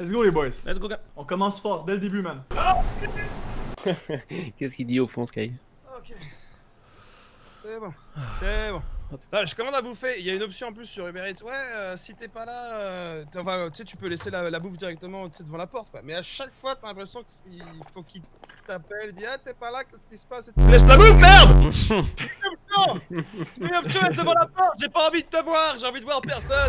Let's go les boys. Let's go, gars. On commence fort dès le début, man. Qu'est-ce qu'il dit au fond, Sky? Ok. C'est bon. C'est bon. Là, je commande à bouffer. Il y a une option en plus sur Uber Eats. Ouais, si t'es pas là, enfin, tu sais, tu peux laisser la bouffe directement devant la porte, quoi. Mais à chaque fois, t'as l'impression qu'il faut qu'il t'appelle, il dit ah t'es pas là, qu'est-ce qui se passe? Laisse la bouffe, merde! Une option est devant la porte. J'ai pas envie de te voir. J'ai envie de voir personne.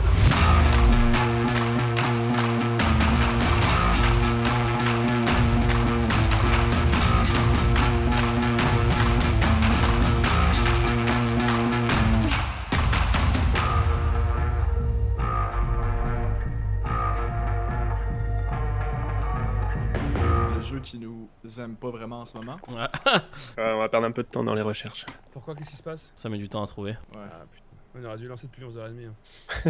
Qui nous aime pas vraiment en ce moment. Ouais. On va perdre un peu de temps dans les recherches. Pourquoi? Qu'est-ce qui se passe? Ça met du temps à trouver. Ouais. Ah putain. On aurait dû lancer depuis 11h30. Hein.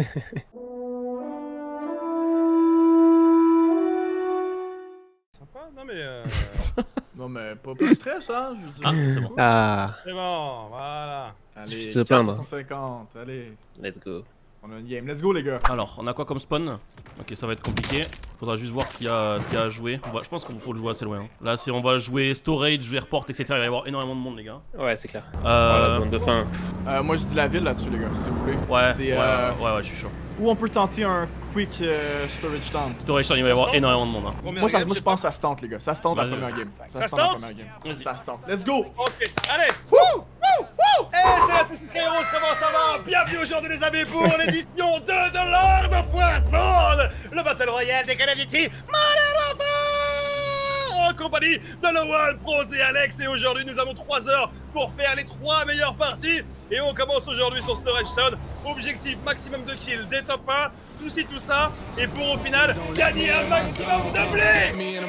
Sympa? Non mais Non mais pas de stress, hein, je veux dire. Ah, c'est bon. Ah, c'est bon, voilà. Allez, te plaindre. 450, allez. let's go. On a une game, let's go les gars. Alors, on a quoi comme spawn? Ok, ça va être compliqué. Faudra juste voir ce qu'il y a à jouer. Je pense qu'il faut le jouer assez loin. Hein. Là, si on va jouer storage, airport, etc., il va y avoir énormément de monde, les gars. Ouais, c'est clair. La zone de fin. Moi je dis la ville là-dessus les gars, s'il vous plaît. Ouais, C'est, ouais, je suis chaud. Ou on peut tenter un quick storage town. Storage town, il va y avoir énormément de monde. Hein. Moi je pense que ça se tente les gars, ça se tente la Vas-y. première game. Ça se la tente? première game. Vas-y. Ça se tente. Let's go! Ok, allez! Wouh! Salut à tous les héros, comment ça va? Bienvenue aujourd'hui les amis pour l'édition 2 de Lord of Warzone, le Battle Royale des Call of Duty Modern Warfare en compagnie de Lowell, Pros et Alex. Et aujourd'hui nous avons 3 heures pour faire les 3 meilleures parties. Et on commence aujourd'hui sur Storage Town. Objectif maximum de kills, des top 1, tout ci tout ça. Et pour au final gagner un maximum de blé.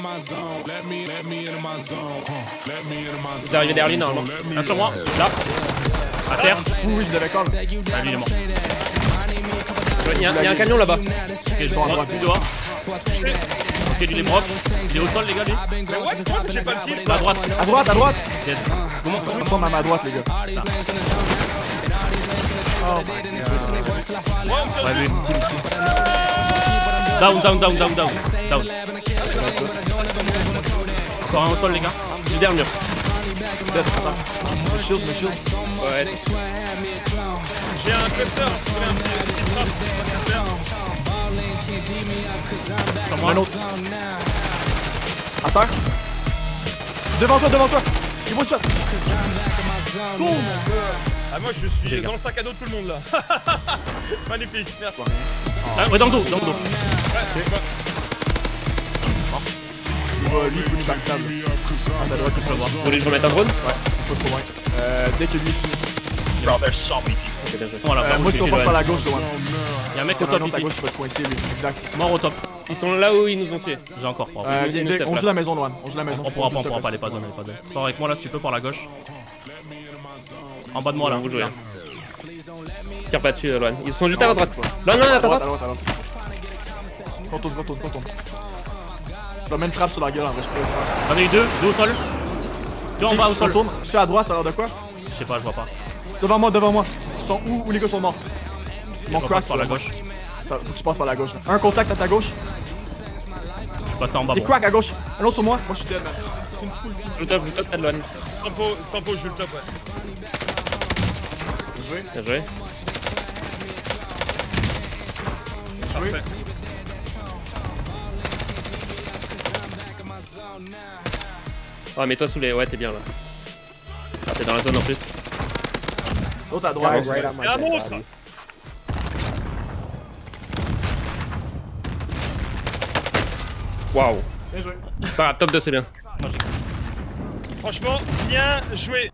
Il est arrivé derrière lui normalement. Un sur moi, là. À terre. Oui, je l'avais call. Ah, lui, il est mort. Il y a un camion là-bas. Ok, je suis en droite, lui dehors. Ok, lui, il est broc. Il est au sol, les gars, lui. Mais ouais, moi j'ai pas le kill. À droite. À droite, à droite! Yes. On tombe à ma droite les gars. Oh my god. Ouais, lui, une team ici. Down. Encore un au sol, les gars. Il est derrière le mur. Me shield. Ouais. J'ai un cluster, si vous voulez un petit Sur moi. Un autre. À terre. Devant toi. Il one shot. Boom. Ah moi je suis dans le sac à dos de tout le monde là. Magnifique, merci. Ah, ouais, dans le dos. Il va lui backstab. À ta droite, tu peux le voir. Vous voulez que je remette un drone? Ouais, pas trop loin. Dès que lui finit. Ok, bien joué. Voilà, Moi je passe par la gauche, Johan. il y a un mec au Au top à ici. gauche, tu peux te coincer lui. Exact, c'est ça. Mort au top. Ils sont là où ils nous ont tués. J'ai encore 3. Viens, on joue la maison, Johan. On joue la maison. On pourra pas, elle est pas zone. Sors avec moi là si tu peux par la gauche. En bas de moi là. Vous jouez. Tire pas dessus, Loan. Ils sont juste à la droite. Non, à ta droite. Contourne. Je vais mettre une frappe sur la gueule en vrai, je peux le faire. J'en ai eu 2 au sol. 2 en bas au sol. Retourne. Je suis à droite, ça a l'air de quoi? Je sais pas, je vois pas. Devant moi. Ils sont où les gars sont morts? Mon Je crack repasse par la gauche. Ça, faut que tu passes par la gauche. Là. Un contact à ta gauche. Je suis passé en bas. Des Bon. cracks à gauche. Un autre sur moi. Moi je suis dead man. Je top, t'as de Loan. Tempo, je joue le top, ouais. Bien joué. Parfait. Ouais, mets-toi sous les. Ouais, t'es bien là. Ah, t'es dans la zone en plus. L'autre à droite. C'est un monstre. Waouh. Bien joué. Pas grave, top 2, c'est bien. Moi, j'ai- Franchement, bien joué.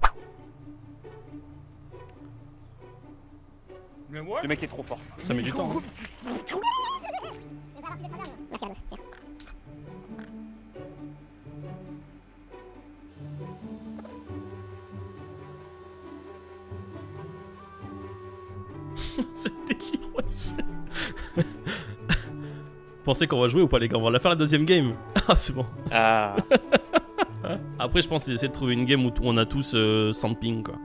Mais moi, Le mec est trop fort. Ça met du temps. Hein. C'est délire, wesh. Pensez qu'on va jouer ou pas les gars? On va la faire la deuxième game. Ah c'est bon. Ah. Après je pense qu'ils essaient de trouver une game où on a tous 100 ping quoi.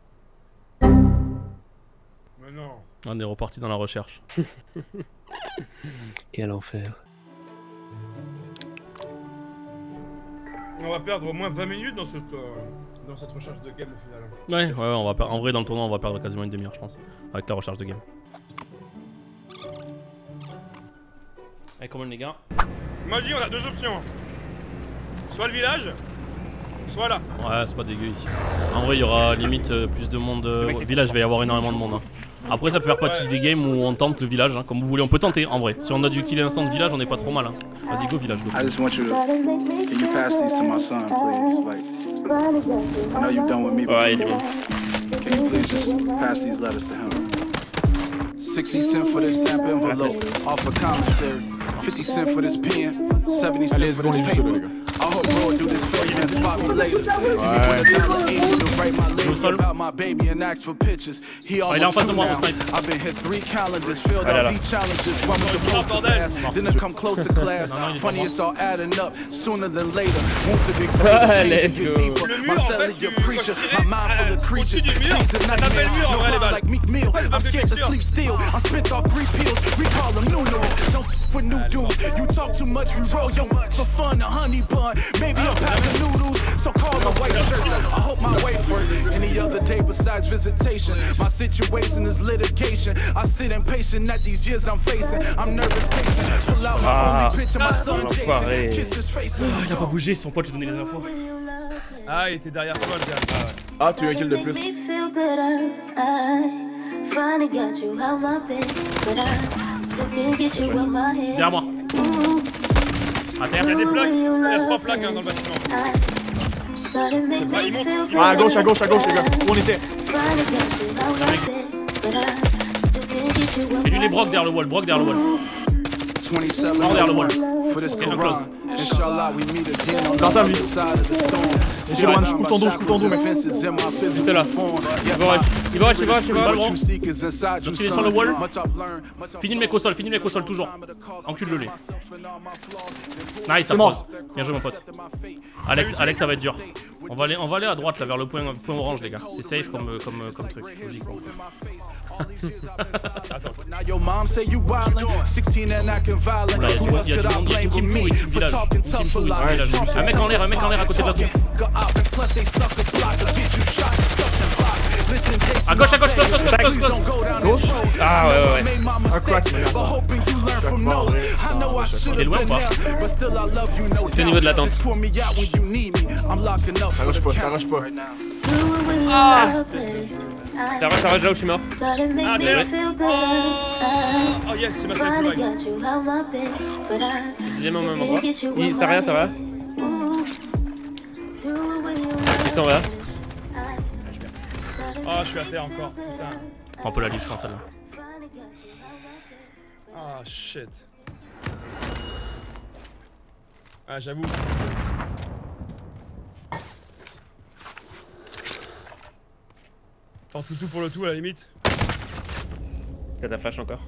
mais non. On est reparti dans la recherche. Quel enfer. On va perdre au moins 20 minutes dans cette recharge de game au final. Ouais, on va perdre. En vrai, dans le tournoi, on va perdre quasiment une demi-heure, je pense. Avec la recharge de game. Allez, comment les gars? Moi je dis, on a deux options. Soit le village, soit là. Ouais, c'est pas dégueu ici. En vrai, il y aura limite plus de monde. Au village, il va y avoir énormément de monde. Hein. Après, ça peut faire partie des games où on tente le village, hein, comme vous voulez. On peut tenter en vrai. Si on a du kill instant de village, on est pas trop mal. Hein. Vas-y, go village. Go. I just want you to. Can you pass these to my son, please? Like, I know you're done with me, but Ouais, il est bon. can you please just pass these letters to him? 60 cents for this stamp envelope, off a commissary. 50 cents for this pen, 70 cents for this paper. I hope Lord do this favor and spot me later. About my baby and act for pictures. He almost two now. I've been hit 3 calendars, filled out V challenges. One was supposed to pass, didn't come close to class. Funny it's all adding up sooner than later. Wants to be great, deeper. My cellular preacher, my mind full of creatures. Like Meek Mill, I'm scared to sleep still. I spit off 3 pills, we call them new noise. Don't with new dudes. You talk too much, we roll your for fun, a honey bun. Maybe a pack of noodles, so call the white shirt. I hope my way for any other day besides visitation. My situation is litigation. I sit impatient at these years I'm facing. I'm nervous patient. Pull out my only picture, my son Jason. Kiss his face. Il a pas bougé, son pote lui donnait les infos. Ah, il était derrière toi le gars. Ah, tu as un kill de plus. Derrière moi. À terre. Il y a des plaques, il y a 3 plaques hein, dans le bâtiment. Ah, il monte. Ah, à gauche, les gars. Où on était? Fais-lui les brocs derrière le wall, 27 derrière le wall. for this Quran. Inshallah, we meet again on the T'entends, other lui? side of the storm. C'est loin, je coupe ton dos, mec. Fences in my physical là. form. Yeah, Il va, il va. what you seek is inside you, Donc, il est sur le wall. son. Much I've learned, much I've Finis le mec au sol, toujours. Encule-le les. Nice, ça C'est mort. pose. Bien joué mon pote. Alex, ça va être dur. On va aller à droite là vers le point orange les gars. C'est safe comme truc. Logiquement. Now your mom say you wildin', 16 and acting violent. Who else could I blame but me for talking tough a lot? Un mec en l'air à côté de la tour. À gauche, close. Ah ouais. Un crack, les gars. Il est loin ou pas? C'est au niveau de la tente. Ça rush pas. Ça va là où je suis mort. Ah, terre. Oh yes, c'est ma safe line. J'ai mon même endroit. Ça va. Il s'en va. Oh, je suis à terre encore. Putain. On peut la livre, je pense celle-là. Ah, shit. Ah, j'avoue. Tente le tout pour le tout à la limite. T'as ta flash encore.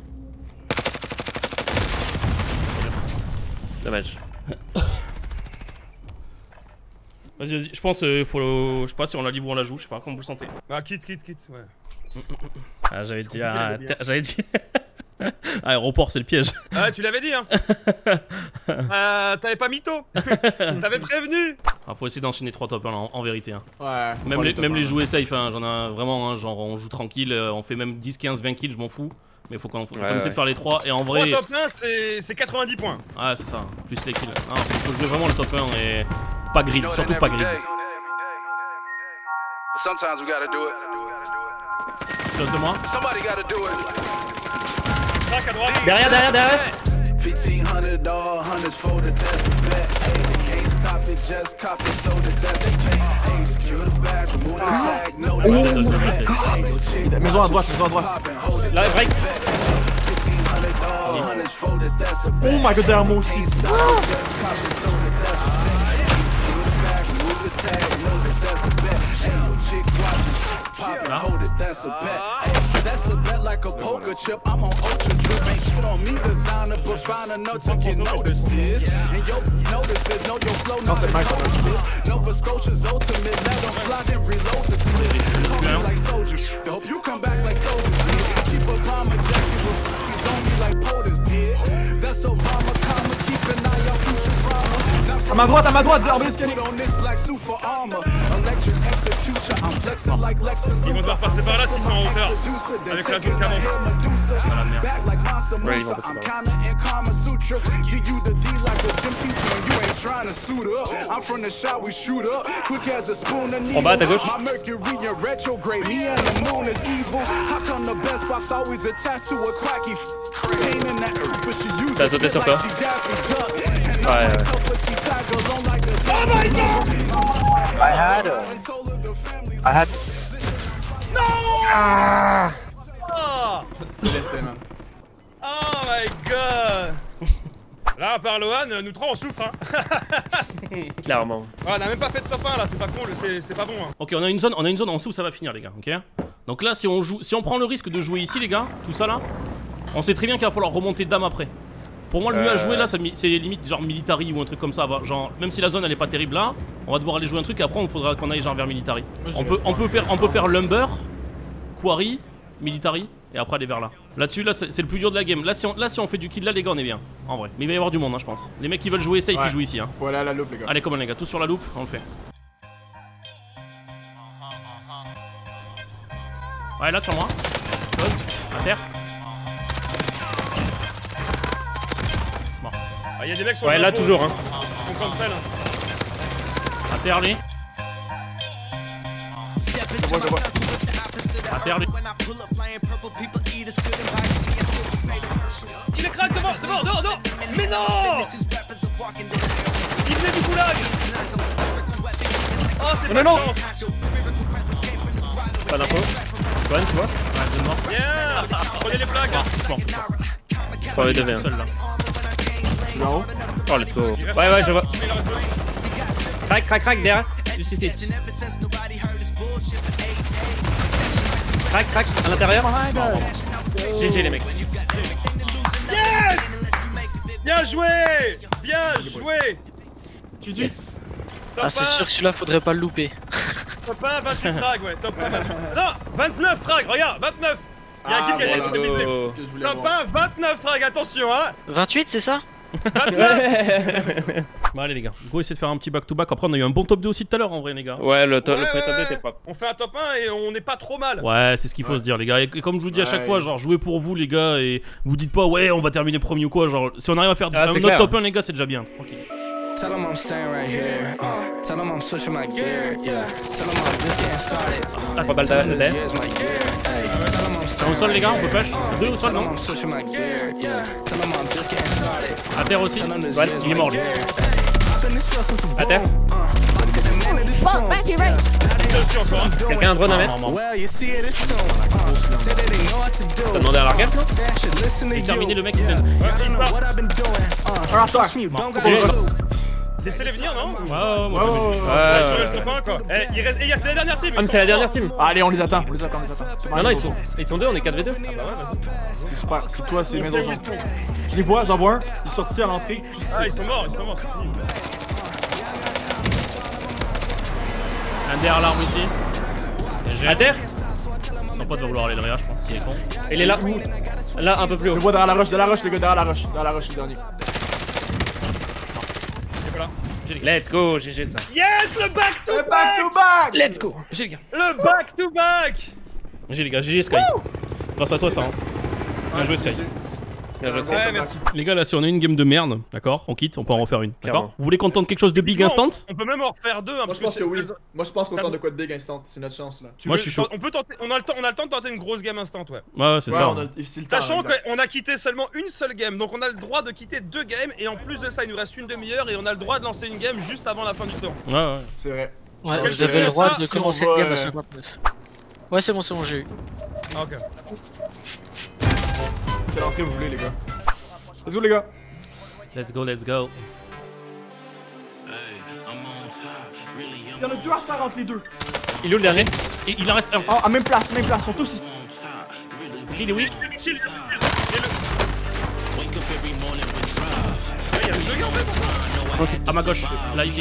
Dommage. Vas-y, je pense je sais pas si on la livre ou on la joue, je sais pas comment vous le sentez. Ah, quitte, ouais. Ah, j'avais dit. Aéroport, c'est le piège. Ah, tu l'avais dit, hein. T'avais pas mytho. T'avais prévenu. Ah, faut essayer d'enchaîner 3 top 1 en vérité. Hein. Ouais. Même les jouer safe, hein, j'en ai vraiment, hein, genre on joue tranquille, on fait même 10, 15, 20 kills, je m'en fous. Mais faut qu'on essaie de faire les 3 et en vrai. 3 top 1, c'est 90 points. Ah, c'est ça, plus les kills. Ah, faut jouer vraiment le top 1 et pas grid, surtout pas grid. Sometimes we gotta do it. Close de moi. Somebody gotta do it. Track à droite. Derrière. $1,500 hundreds for the that's a bet. Hey, can't stop it, just cop it, so the that's a case. Hey, secure the bag, remove the tag, no that's a bet. Hey, go check. Maison à droite. Là, break. $1,500 hundreds for the that's a bet. Oh my god, derrière moi aussi. Just cop it, so the that's a bet. Hey, secure the bag, remove the tag, no that's a bet. Hey, go chick, watch it, pop it, hold it, that's a bet. That's a bet like a poker chip. I'm on ultra drip. Ain't shit on me, designer, but find a note to get notices. And yo, notices, know your flow, not as Nova Scotia's ultimate. Let them fly, then reload the clip. Talking like soldiers. Hope you come back like soldiers did. Keep a bomber jacket with f***ing on me like POTUS did. That's Obama, comma, keep an eye out future drama. à ma droite, dehors de l'escalier. Ils vont devoir passer par là s'ils sont en hauteur. Avec la zone qui avance. Ah la merde. Ouais, ils vont passer par là. En bas à ta gauche. Ça a sauté sur toi. Ouais. I had. Non. Ah. Oh. Oh my god. Là, à part Lohan, nous trois on souffre hein. Clairement. Ouais, on a même pas fait de top 1 là, c'est pas con, c'est pas bon hein. Ok, on a une zone en dessous où ça va finir les gars, ok. Donc là si on prend le risque de jouer ici les gars, tout ça là, on sait très bien qu'il va falloir remonter dame après. Pour moi le mieux à jouer là c'est limite genre military ou un truc comme ça, genre même si la zone elle est pas terrible là, on va devoir aller jouer un truc et après il faudra qu'on aille genre vers military. On peut faire lumber, quarry, military et après aller vers là. Là-dessus là c'est le plus dur de la game. Là si on fait du kill là les gars on est bien en vrai. Mais il va y avoir du monde hein, je pense. Les mecs qui veulent jouer safe ils jouent ici hein. Faut aller à la loupe les gars. Allez comment les gars, tous sur la loupe, on le fait. Ouais là sur moi. À terre. Bon. Ah, y a des mecs sur Ouais, le là drapeau. toujours hein. On cancel. À terre lui. À terre lui. Il est crack devant, dehors. Mais non. Il venait du goulag. Oh c'est pas de chance. Pas d'info. One, tu vois. Ouais, deux morts. Bien. Prenez les plaques. Bon. Pour les deux V1. Seul là. Là-haut. Oh let's go. Ouais je vois. Crac derrière. Juste ici. Crac à l'intérieur. GG les mecs. Yes. Bien joué. Yes. Ah, c'est sûr que celui-là, faudrait pas le louper. Top 1, 28 frags, ouais, top 1, 28. Non, 29 frags, regarde, 29. Il y a un kill qui a été let's visé. go. Top 1, 29 frags, attention, hein. 28, c'est ça? 29. Bon allez les gars, go essayer de faire un petit back to back. Après on a eu un bon top 2 aussi tout à l'heure en vrai les gars. Ouais, le premier Ouais, top 2 ouais. était propre. On fait un top 1 et on n'est pas trop mal. Ouais c'est ce qu'il faut se dire les gars. Et comme je vous dis à chaque Ouais. fois, genre jouez pour vous les gars. Et vous dites pas ouais on va terminer premier ou quoi. Genre si on arrive à faire Ah, un c'est autre clair. top 1 les gars c'est déjà bien. Tranquille. Tell them I'm staying right here. Tell them I'm switching my gear. Yeah. Tell them I'm just getting started. Ah, Pas mal Tell them de this dead. year's my year. Hey. Tell them I'm Au staying sol les gars, on right peut here. flash. Deux au sol Tell non. them I'm switching my gear. Yeah. Tell them I'm just getting started. À terre aussi. Tell them this Ouais, year's il est my mort lui. year. Hey. This feels some À terre. Fuck, back here, right? Dessus encore, hein. Quelqu'un a un drone à mettre. Non, non, non. Well, you see it is soon. Say that they know what to do. T'as demandé à l'arcade non? Say I should listen to J'ai you. terminé le mec qui vient. Y'all don't know what I've been doing. Trust me, don't go blue. Laissez-les venir, non? Ouais, moi Ouais, j'ai- Ouais, sur Ouais. le top 1 quoi. Eh, il reste. C'est la dernière team. Ah mais c'est la dernière team. Allez, on les attend. Non ils sont deux, on est 4v2. C'est super. C'est toi, c'est mes autres. Je les vois, j'en vois un. Il est sorti à l'entrée. Ah, ils sont morts, c'est fini. Un derrière l'arbre ici. À terre. Son pote va vouloir aller derrière, je pense qu'il est con. Il est là. Là un peu plus Je haut. le vois derrière la roche, les gars, derrière la roche. Derrière la roche, le dernier. Let's go, GG ça. Yes, le back to back. back! Let's go. J'ai les gars. Le back to back. GG Sky. Grâce à toi ça hein. Bien joué Sky. Bien joué, Ouais, merci. Les gars là si on a une game de merde, d'accord, on quitte, on peut en refaire une, d'accord. Clairement. Vous voulez qu'on tente quelque chose de big instant? On peut même en refaire deux. Hein, Moi je pense que oui. Moi je pense qu'on T'as- tente de quoi de big instant. C'est notre chance là. Moi, je suis chaud. On peut tenter. On a le temps de tenter une grosse game instant, ouais. Ouais c'est Ouais, ça. on a c'est le temps. Sachant exact. qu'on a quitté seulement une seule game, donc on a le droit de quitter 2 games et en plus de ça il nous reste une demi-heure et on a le droit de lancer une game juste avant la fin du temps. Ouais. C'est vrai. Ouais, Ok, vous avez le droit ça, de si commencer on le va, game à 59. Ouais, c'est bon, j'ai eu. Ah, ok. Quelle entrée vous voulez les gars? Let's go les gars. Let's go. Il y en a deux à faire entre les deux. Il est où le dernier? Et il en reste un. Oh, à même place, ils sont tous ici. Il est weak. Chill, chill. Il y a deux gars en fait. À ma gauche, là ici.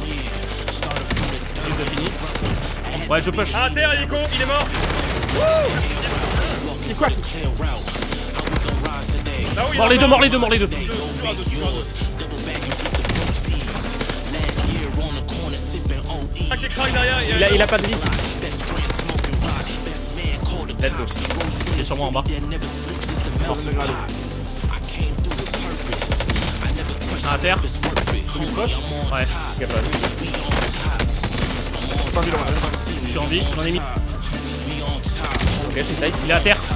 Il est fini. Ouais je push. À terre, il est con, il est mort. C'est quoi? Là où il Mort en les deux, mort. mort les deux. frag derrière. Il a pas de vie. Let's go. Il est sur moi en bas. Un à terre. Ouais. Je suis en vie, j'en ai mis. Ok, c'est safe. Il est à terre.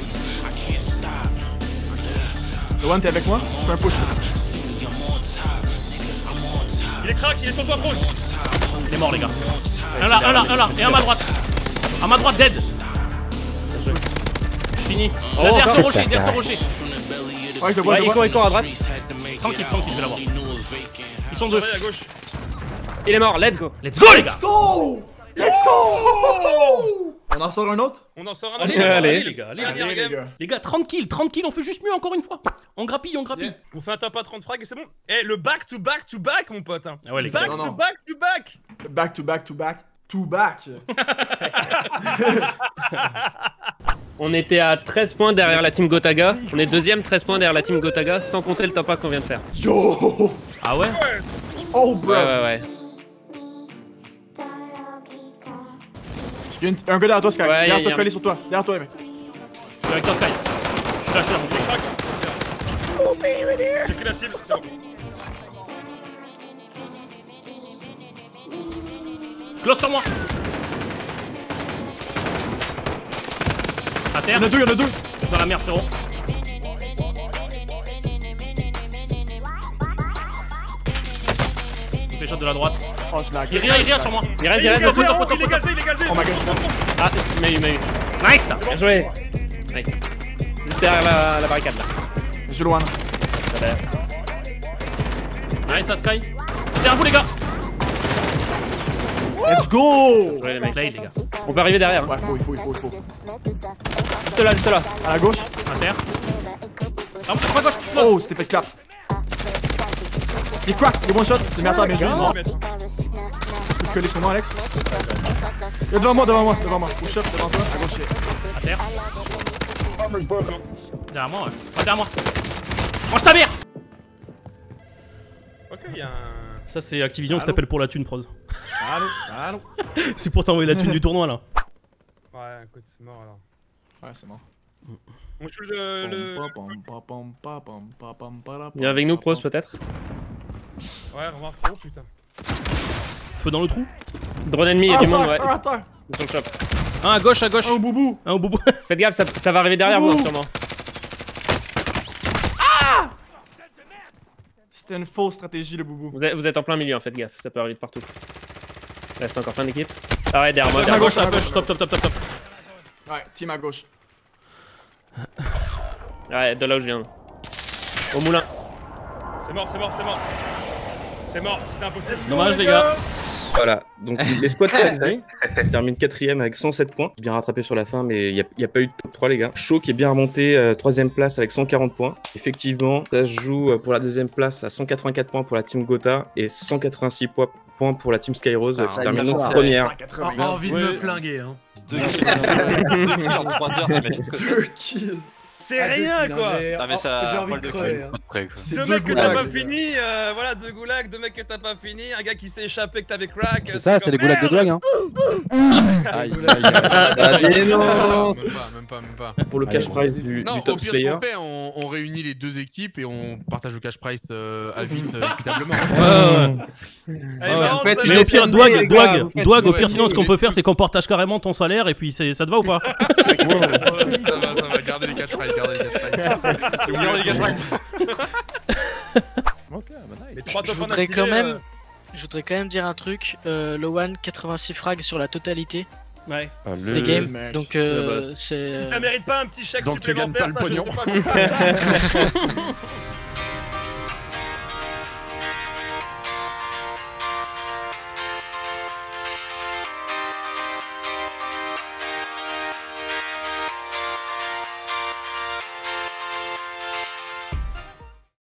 Le one, t'es avec moi? Je fais un push. Il est crack, il est sur toi, proche. Il est mort, les gars. Un là. Et un à ma droite. À ma droite, dead. Fini. Là, derrière ce rocher, Ouais, je le vois, je le vois. Il court à droite. Tranquille, je vais l'avoir. Ils sont deux. À gauche. Il est mort, let's go. Let's go, les gars. On en sort un autre? On en sort un Allez, les gars. Dernière game. Les gars, 30 kills, on fait juste mieux encore une fois. On grappille. On fait un top à 30 frags et c'est bon. Eh, le back to back to back, mon pote. Ah ouais, les gars. Back to back to back. Back to back to back to back. On était à 13 points derrière la team Gotaga. On est deuxième, 13 points derrière la team Gotaga, sans compter le top 1 qu'on vient de faire. Yo! Ah ouais? Oh, bro! Ouais. Il y a un gars derrière toi, Sky. Ouais, Derrière toi, collé sur toi. Derrière toi, mec. Je suis avec toi, Sky. Je suis lâché là, mon gars. J'ai pris la cible, c'est bon. Close sur moi. À terre. Il y en a deux. Je suis dans la merde, frérot. Il fait shot de la droite. Oh, je l'ai. Il rit sur moi. Il reste, Il est gazé, Poteau. il est gazé. Oh my god. Ah, mais eu. Nice. Bien joué. Nice. Juste derrière la barricade là. J'ai le one. Nice, ça, Sky. Derrière vous, les gars. Let's go! Ouais, les mecs. Play, les gars. On peut arriver derrière. Ouais, il faut. Juste là. À la gauche. À terre. Ah, à gauche. Oh, c'était fait clap. Il est crack, il est one shot. C'est Merta, bien joué. Tu peux te coller sur moi, Alex. Il est devant moi. Push up devant toi, à gauche. À terre. Derrière moi, ouais. Ah, derrière moi. Mange ta bière. Ok, il y a un. Ça, c'est Activision qui t'appelle pour la thune, Proz. Allô. C'est pour t'envoyer la thune du tournoi, là. Ouais, écoute, c'est mort alors. Ouais, c'est mort. On joue le. Viens avec nous, Pros, peut-être. Ouais, remarque. Oh putain. Feu dans le trou. Drone ennemi, il y a du monde, ouais. Un terre. Sur le shop. Un à gauche. Un au boubou. Un au boubou. Faites gaffe, ça va arriver derrière vous, sûrement. C'était une fausse stratégie, le boubou. Vous êtes en plein milieu, faites gaffe, ça peut arriver de partout. Reste encore plein d'équipes. Ah ouais, derrière moi. À gauche, top. Ouais, team à gauche. Ouais, de là où je viens. Au moulin. C'est mort, c'était impossible. Dommage, les gars. Voilà, donc les squads terminent 4ème avec 107 points. Bien rattrapé sur la fin, mais il n'y a pas eu de top 3, les gars. Shaw qui est bien remonté 3ème place avec 140 points. Effectivement, ça se joue pour la 2ème place à 184 points pour la team Gotha et 186 points pour la team Skyrose qui termine donc première. Envie de me flinguer, hein. 2 kills en 3 heures, mais qu'est-ce que c'est? 2 kills. C'est rien quoi! Non, mais ça. J'ai envie de crever. Deux mecs que t'as pas fini, voilà, 2 goulags, 2 mecs que t'as pas fini, un gars qui s'est échappé que t'avais crack. C'est ça, c'est les goulags de Dwag, hein. Aïe, Non, même pas. Pour le cash prize du top player. Non, au pire, ce qu'on fait, on réunit les deux équipes et on partage le cash prize à vite, équitablement. Mais au pire, Dwag, au pire, sinon, ce qu'on peut faire, c'est qu'on partage carrément ton salaire et puis ça te va ou pas? Ça va, garder les cash prize. J'ai oublié les cash prize. Ok, bah nice. Je voudrais quand même dire un truc. Lowan 86 frags sur la totalité. Ouais. Les games. Donc c'est. Si ça mérite pas un petit chèque donc supplémentaire, tu gagnes pas le pognon.